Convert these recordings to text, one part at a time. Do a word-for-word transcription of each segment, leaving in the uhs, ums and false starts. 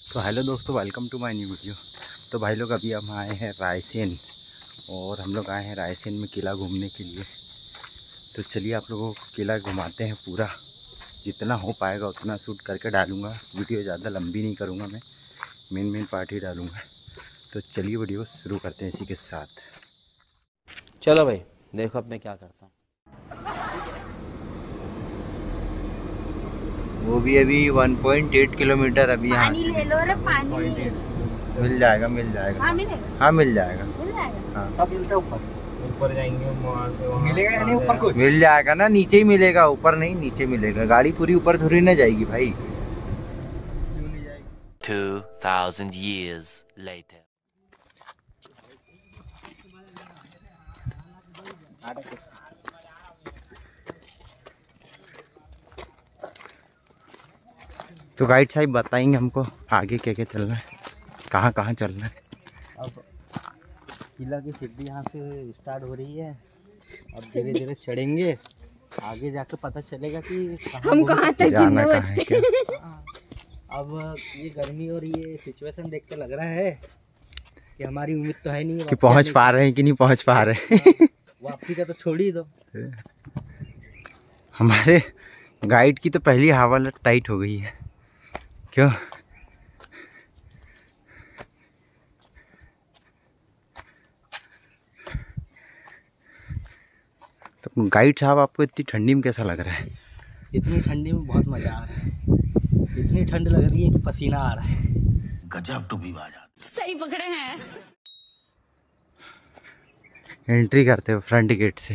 तो हेलो दोस्तों, welcome to my new video. तो भाई लोग अभी हम आए हैं रायसेन और हम लोग आए हैं रायसेन में किला घूमने के लिए। तो चलिए आप लोगों को किला घुमाते हैं पूरा, जितना हो पाएगा उतना शूट करके डालूंगा। वीडियो ज़्यादा लंबी नहीं करूँगा, मैं मेन मेन पार्ट ही डालूँगा। तो चलिए वीडियो शुरू करते हैं इसी के साथ। चलो भाई देखो अब मैं क्या करता हूँ। वो भी अभी वन पॉइंट एट किलोमीटर अभी यहाँ से। ले लो रे पानी। मिल जाएगा मिल जाएगा हाँ मिलेगा हाँ मिल जाएगा मिल जाएगा हाँ सब मिलता है ऊपर ऊपर जाएंगे हम वहाँ से वहाँ मिलेगा या नहीं ऊपर कुछ मिल जाएगा ना, नीचे ही मिलेगा, ऊपर नहीं नीचे मिलेगा। गाड़ी पूरी ऊपर थोड़ी ना जाएगी भाई। two thousand years later. तो गाइड साहब बताएंगे हमको आगे क्या क्या चलना है, कहाँ कहाँ चलना है। अब किला की सीढ़ी यहाँ से स्टार्ट हो रही है, अब धीरे धीरे चढ़ेंगे, आगे जाकर पता चलेगा कि हम कहाँ तक जाना जिंदा कहाँ है बचते क्या। अब ये गर्मी और ये सिचुएशन देख के लग रहा है कि हमारी उम्मीद तो है नहीं कि पहुँच पा रहे हैं कि नहीं पहुँच पा रहे हैं। वापसी का तो छोड़ ही दो। हमारे गाइड की तो पहली हवा टाइट हो गई है। क्यों? तो गाइड साहब आपको इतनी ठंडी में कैसा लग रहा है? इतनी ठंडी में बहुत मजा आ रहा है, इतनी ठंड लग रही है कि पसीना आ रहा है। गजब टू भी बाजा। सही पकड़े हैं। एंट्री करते हो फ्रंट गेट से।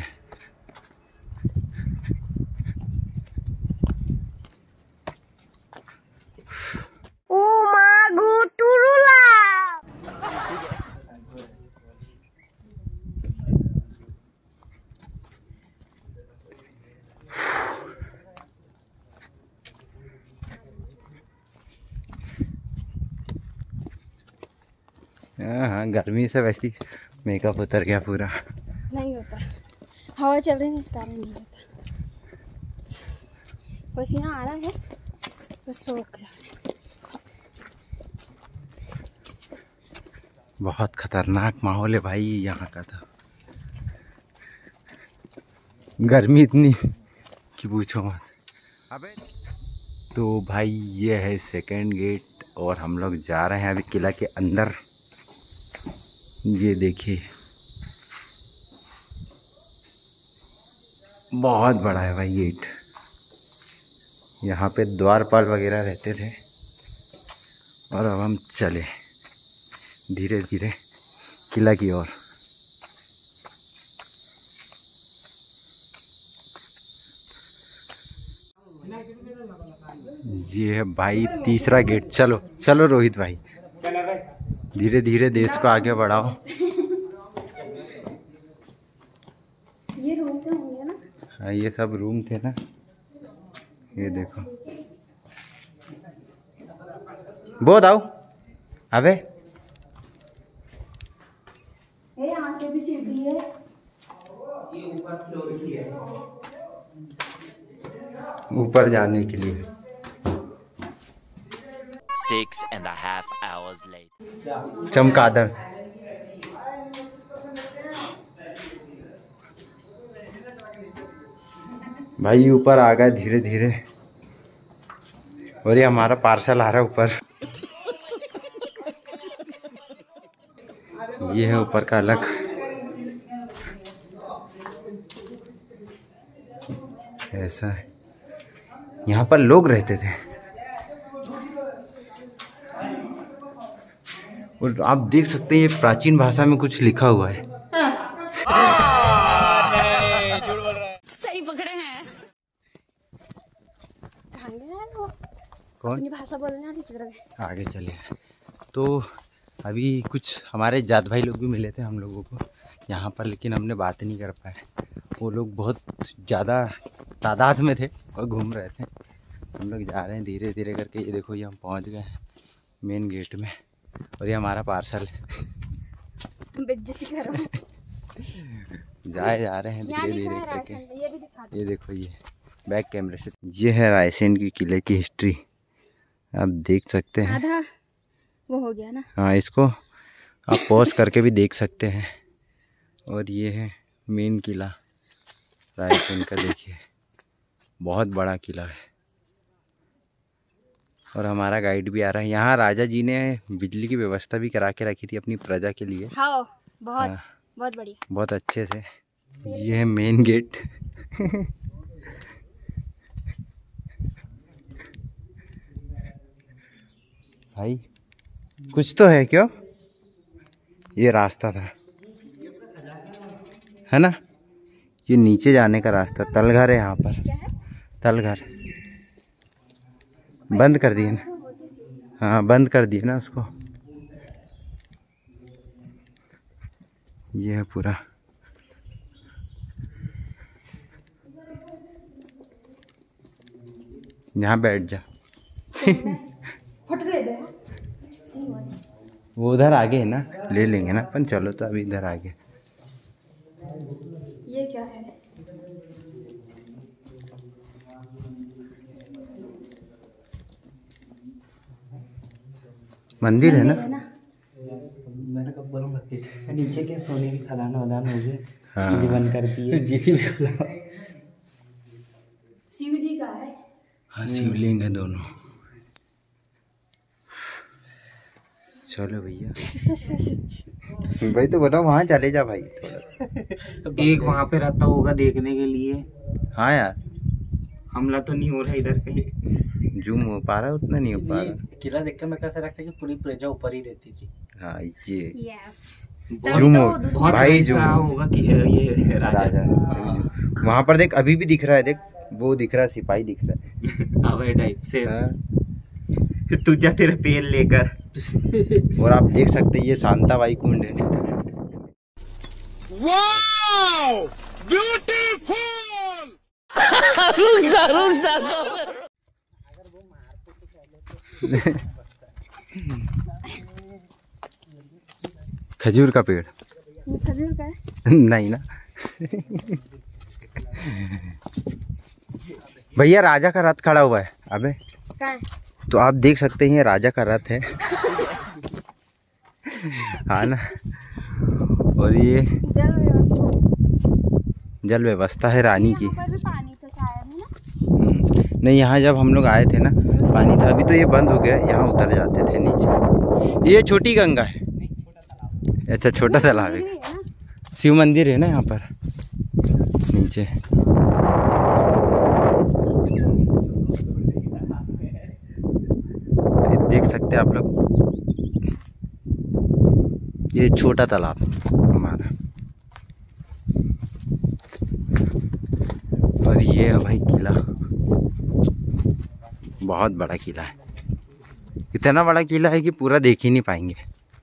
ओ माँ गुटुरुला। हाँ हाँ, गर्मी से वैसे मेकअप उतर गया पूरा। नहीं होता, हवा चल रही है इस कारण नहीं होता। पसीना आ रहा है, बस सोख जा रहा है। बहुत खतरनाक माहौल है भाई यहाँ का। तो गर्मी इतनी कि पूछो मत। अबे तो भाई ये है सेकंड गेट और हम लोग जा रहे हैं अभी किला के अंदर। ये देखिए बहुत बड़ा है भाई गेट। यहाँ पे द्वारपाल वगैरह रहते थे और अब हम चले धीरे धीरे किला की ओर। ये है भाई तीसरा गेट। चलो चलो रोहित भाई, धीरे धीरे देश को आगे बढ़ाओ। ये रूम पे होंगे ना? हाँ ये सब रूम थे ना, ये देखो। बहुत आओ अबे ये यहाँ से भी सीढ़ी है। ऊपर जाने के लिए। Six and a half hours later. चमगादड़ भाई ऊपर आ गए धीरे धीरे और ये हमारा पार्सल आ रहा है ऊपर। ये है ऊपर का अलग। ऐसा है, यहाँ पर लोग रहते थे और आप देख सकते हैं ये प्राचीन भाषा में कुछ लिखा हुआ है। सही पकड़े हैं। कौन? अपनी भाषा बोलने वाली तरह आगे चले। तो अभी कुछ हमारे जात भाई लोग भी मिले थे हम लोगों को यहाँ पर, लेकिन हमने बात नहीं कर पाए। वो लोग बहुत ज़्यादा तादाद में थे और घूम रहे थे। हम लोग जा रहे हैं धीरे धीरे करके। ये देखो ये हम पहुँच गए हैं मेन गेट में और ये हमारा पार्सल है। बेइज्जती करो। जाए जा रहे हैं धीरे धीरे करके। ये भी दिखा दो। ये देखो ये बैक कैमरे से। ये है रायसेन की किले की हिस्ट्री, आप देख सकते हैं। आधा वो हो गया ना। हाँ, इसको आप पॉज करके भी देख सकते हैं। और ये है मेन किला रायसेन का, देखिए बहुत बड़ा किला है। और हमारा गाइड भी आ रहा है। यहाँ राजा जी ने बिजली की व्यवस्था भी करा के रखी थी अपनी प्रजा के लिए। हाँ, बहुत हाँ, बहुत बढ़िया, बहुत अच्छे से। ये है मेन गेट। भाई कुछ तो है क्यों? ये रास्ता था, है ना? ये नीचे जाने का रास्ता, तलघर है यहाँ पर। तलघर बंद कर दिए ना। हाँ, बंद कर दिए ना उसको। ये है पूरा। यहाँ बैठ जा। वो उधर आगे है ना, ले लेंगे ना अपन। चलो तो अभी इधर आगे। ये क्या है? मंदिर है ना? मैंने कब बोला मत थे। नीचे के सोने की खदान वदान हो गए। हाँ। जी बंद कर दिए। जीसी भी खुला। शिव जी का है। हाँ, शिवलिंग है दोनों। चलो भैया। भाई तो बोला वहाँ चले जा भाई थोड़ा। एक वहाँ पे रहता होगा देखने के लिए। हाँ यार, हमला तो नहीं हो रहा इधर कहीं। जूम हो पा रहा, उतना नहीं हो पा रहा। किला देख के मैं कैसे रखता कि पूरी प्रजा ऊपर ही रहती थी। हाँ, ये यस। जूम हो बहुत भाई, ऐसा जूम होगा कि ये राजा, राजा। वहाँ पर देख, अभी भी दिख रहा है, देख वो दिख रहा है, सिपाही दिख रहा है। अवे टाइप से। हाँ। तू जा तेरे पेन लेकर। और आप देख सकते हैं ये शांताबाई कुंड है। Wow, beautiful. खजूर का पेड़। ये खजूर का है? नहीं ना। भैया राजा का रथ खड़ा हुआ है। अबे कहाँ है? तो आप देख सकते हैं राजा का रथ है। हाँ ना। और ये जल व्यवस्था, जल व्यवस्था है रानी की। यहाँ पर भी पानी था शायद, है ना? हम्म, नहीं, यहाँ जब हम लोग आए थे ना पानी था। अभी तो ये बंद हो गया, यहाँ उतर जाते थे नीचे। ये छोटी गंगा है। अच्छा, छोटा तालाब है। ये है ना? शिव मंदिर है ना यहाँ पर नीचे। तो देख सकते हैं आप लोग, ये छोटा तालाब हमारा। और ये है भाई किला, बहुत बड़ा किला है। इतना बड़ा किला है कि पूरा देख ही नहीं पाएंगे।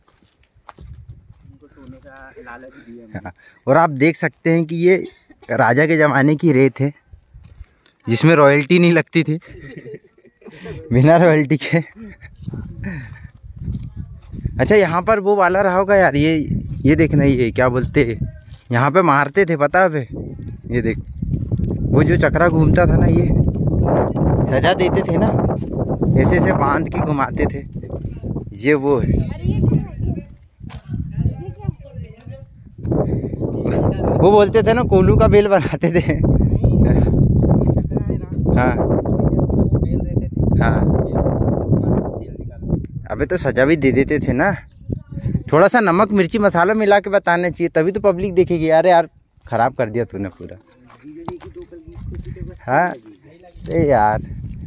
सोने का लालच दिया। हाँ, और आप देख सकते हैं कि ये राजा के ज़माने की रेत है जिसमें रॉयल्टी नहीं लगती थी। बिना रॉयल्टी के। अच्छा, यहाँ पर वो वाला रहा होगा यार, ये ये देखना, ये क्या बोलते हैं, यहाँ पे मारते थे पता है? ये देख, वो जो चक्रा घूमता था ना, ये सजा देते थे ना, ऐसे ऐसे बांध के घुमाते थे। ये वो है। अरे ये क्या है? ये क्या है? वो बोलते थे ना, कोलू का बेल बनाते थे। हाँ हाँ। अबे तो सजा भी दे देते थे ना। थोड़ा सा नमक मिर्ची मसाला मिला के बताना चाहिए, तभी तो पब्लिक देखेगी। अरे यार, खराब कर दिया तूने पूरा। हाँ, अरे यार,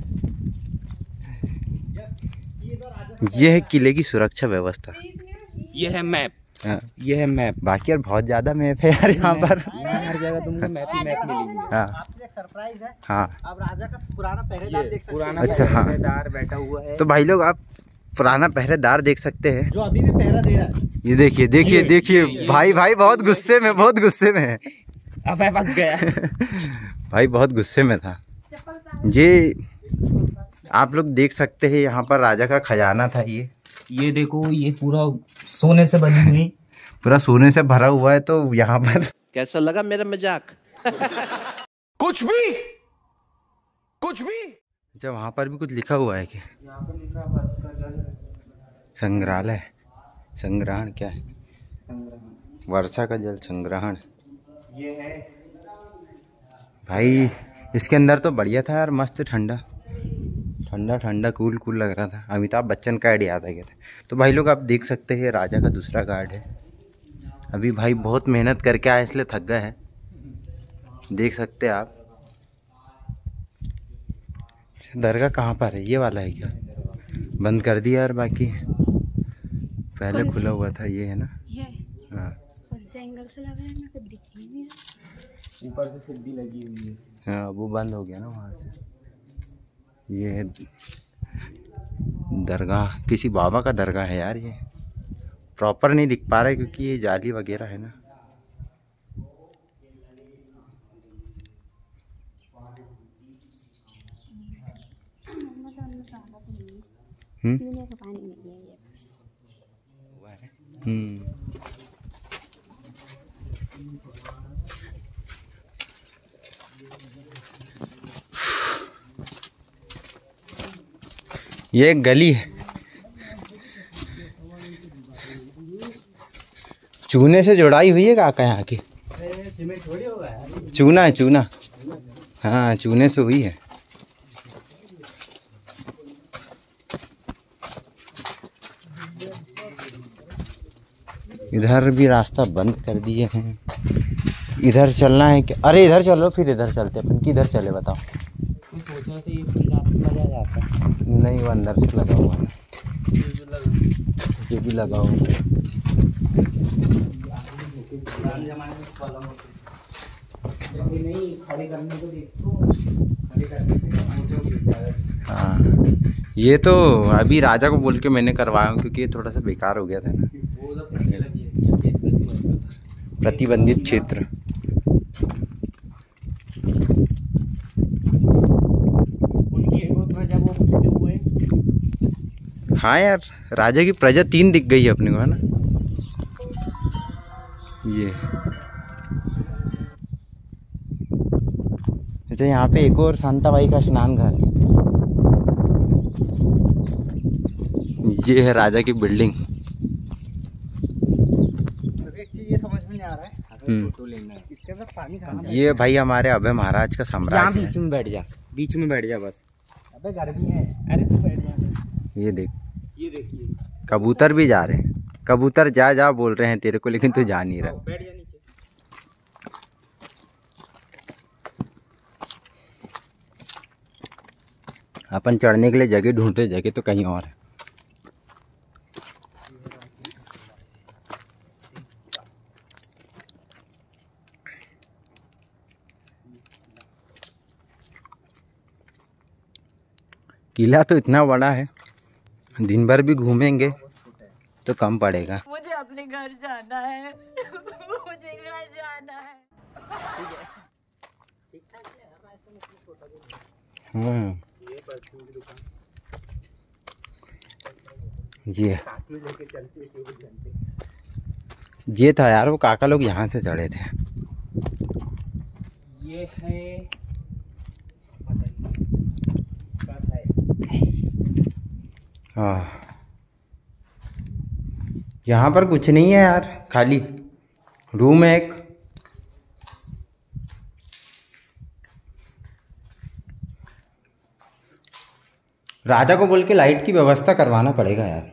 ये है किले की सुरक्षा व्यवस्था। ये है मैप। हाँ, ये है मैप। बाकी और बहुत ज्यादा मैप है यार यहाँ पर। हर जगह तुमको मैप ही मैप मिलेंगे। हाँ सरप्राइज है। हाँ। अब राजा का पुराना पहरेदार देख सकते हैं। पुराना अच्छा, हाँ। पहरेदार बैठा हुआ है। तो भाई लोग, आप पुराना पहरेदार देख सकते हैं जो अभी भी पहरा दे रहा है। ये देखिए देखिए देखिए। भाई भाई बहुत गुस्से में, बहुत गुस्से में है। अब मैं पक गया। भाई बहुत गुस्से में था। ये आप लोग देख सकते हैं, यहाँ पर राजा का खजाना था। ये ये देखो, ये पूरा सोने से बनी हुई, पूरा सोने से भरा हुआ है। तो यहाँ पर कैसा लगा मेरा मजाक? कुछ भी कुछ भी। अच्छा, वहाँ पर भी कुछ लिखा हुआ है क्या? यहाँ पे लिखा बस का जल संग्रहालय, संग्रहण क्या है? वर्षा का जल संग्रहण ये है भाई। इसके अंदर तो बढ़िया था यार, मस्त ठंडा ठंडा ठंडा कूल कूल लग रहा था। अमिताभ बच्चन का ऐड याद आ गया था। तो भाई लोग आप देख सकते हैं राजा का दूसरा गार्ड है। अभी भाई बहुत मेहनत करके आए इसलिए थक गए हैं, देख सकते हैं आप। दरगाह कहाँ पर है? ये वाला है क्या? बंद कर दिया यार, बाकी पहले खुला हुआ था। ये है ना? ये हाँ कौन से एंगल से लग रहा है? मेरे को दिख ही नहीं रहा। ऊपर से सीढ़ी लगी हुई है। हाँ, वो बंद हो गया ना वहाँ से। ये है दरगाह, किसी बाबा का दरगाह है यार। ये प्रॉपर नहीं दिख पा रहा है क्योंकि ये जाली वगैरह है ना। हम्म पीने का पानी नहीं है ये बस। हम्म ये एक गली है, चूने से जुड़ाई हुई है काका यहाँ की। सीमेंट थोड़ी होगा यार, चूना है, चूना। हाँ, चूने से हुई है। इधर भी रास्ता बंद कर दिए हैं। इधर चलना है क्या? अरे इधर चलो, फिर इधर चलते अपन। किधर चले बताओ? मैं सोच रहा था ये पंजाब में लगा जाता है। नहीं, वो अंदर से लगा हुआ है। ये भी लगा हुआ है। पुराने जमाने में वाला होता नहीं, खड़े करने को देखो, खड़े करने पे हाँ, ये तो अभी राजा को बोल के मैंने करवाया हूँ क्योंकि ये थोड़ा सा बेकार हो गया था ना। प्रतिबंधित क्षेत्र। उनकी एक और प्रजा वो पूरे हुए। हाँ यार, राजा की प्रजा तीन दिख गई है अपने को, है ना? ये अच्छा, यहाँ पे एक और शांताबाई का स्नान घर है। ये है राजा की बिल्डिंग। एक चीज ये समझ में नहीं आ रहा है, अगर फोटो लेना है इसके अंदर पानी कहाँ है? ये भाई हमारे अभय महाराज का यहाँ साम्राज्य बीच है। में बैठ जा, बीच में बैठ जा बस। अबे गर्मी है, अरे तू बैठ जा। ये देख, ये देखिए कबूतर भी जा रहे हैं। कबूतर जा जा बोल रहे हैं तेरे को, लेकिन तू जा नहीं रहा। बैठ जा नीचे। अपन चढ़ने के लिए जगह ढूंढ रहे, जगह तो कहीं और है। किला तो इतना बड़ा है, दिन भर भी घूमेंगे तो कम पड़ेगा। मुझे अपने घर जाना है। मुझे घर जाना है। हाँ, जी ये था यार, वो काका लोग यहाँ से चढ़े थे। ये है हाँ, यहाँ पर कुछ नहीं है यार, खाली रूम है एक। राजा को बोल के लाइट की व्यवस्था करवाना पड़ेगा यार।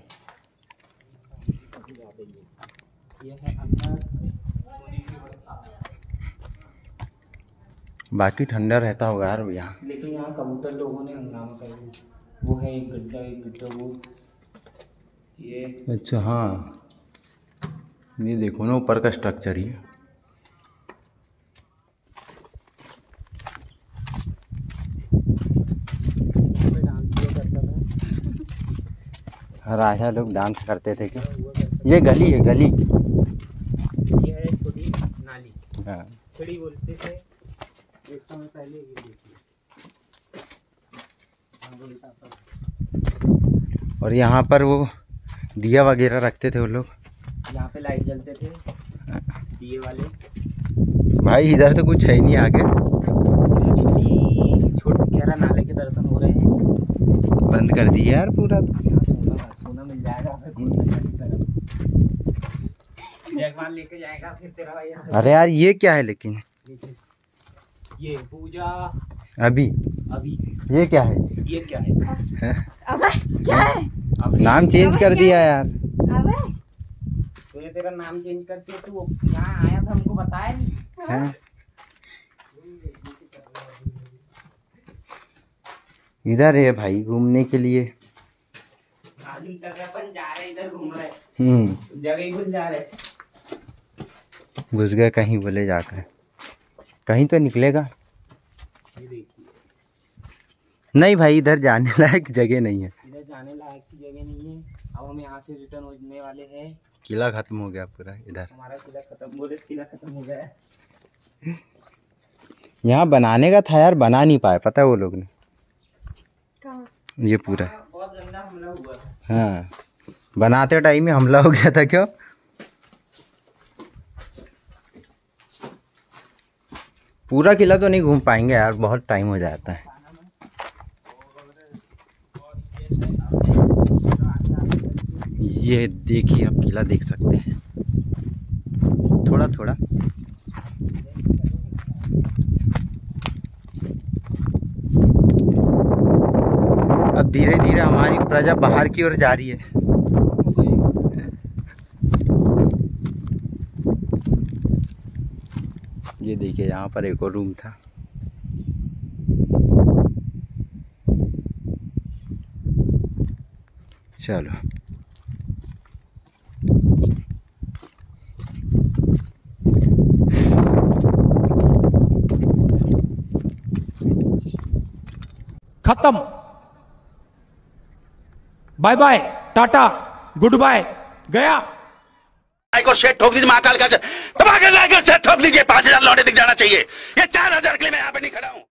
ये है अंदर। बाकी ठंडा रहता होगा यार यहाँ। लेकिन यहाँ कबूतर लोगों ने हंगामा कर दिया। वो है एक गड्ढा, एक गड्ढा वो ये। अच्छा हाँ, ये देखो ना ऊपर का स्ट्रक्चर ही है। राजा लोग डांस करते थे क्या? ये गली है, गली। ये है छोटी नाली, हाँ, छड़ी बोलते थे एक समय पहले। ये देखिए, और यहाँ पर वो दिया वगैरह रखते थे वो लोग। यहाँ पे लाइट जलते थे दिए वाले। भाई इधर तो कुछ है ही नहीं आगे। छोटी छोटी गहरा नाले के दर्शन हो रहे हैं। बंद कर दिया यार पूरा। यहाँ सोना सोना मिल मिल जाएगा फिर घूमने जगमान लेके जाएगा फिर तेरा भाई। अरे यार ये क्या है लेकिन? ये पूजा अभी अभी ये क्या है? ये क्या है? अबे क्या है? अभी नाम चेंज कर दिया यार। अबे तूने तेरा नाम चेंज करके तू यहाँ आया था हमको बताया नहीं। हैं? इधर है भाई घूमने के लिए। आदमी जगह पर जा रहे इधर घूम रहे हम्म जगह ही भूल जा रहे। घुस गए कहीं बोले जाकर, कहीं तो निकलेगा। ये देखिए नहीं भाई इधर जाने लायक जगह नहीं है। इधर जाने लायक की जगह नहीं है। अब हम यहाँ से रिटर्न होने वाले हैं। किला खत्म हो गया पूरा इधर। हमारा किला खत्म बोले किला खत्म हो गया। यहाँ बनाने का था यार, बना नहीं पाए, पता है वो लोग ने। कहाँ? ये पूरा बहुत गंदा हमला हुआ था। हाँ, बनाते टाइम में हमला हो गया था। क्यों? पूरा किला तो नहीं घूम पाएंगे यार, बहुत टाइम हो जाता है। ये देखिए आप किला देख सकते हैं थोड़ा थोड़ा। अब धीरे धीरे हमारी प्रजा बाहर की ओर जा रही है। ये देखिए यहाँ पर एक और रूम था। चलो खत्म, bye bye, tata, goodbye, गया। लाइक और शेयर ठोक दीजिए, महाकाल का दबा के लाइक और शेयर ठोक दीजिए। पांच हजार लौटे दिख जाना चाहिए। ये चार हजार के लिए मैं यहाँ पे नहीं खड़ा हूँ।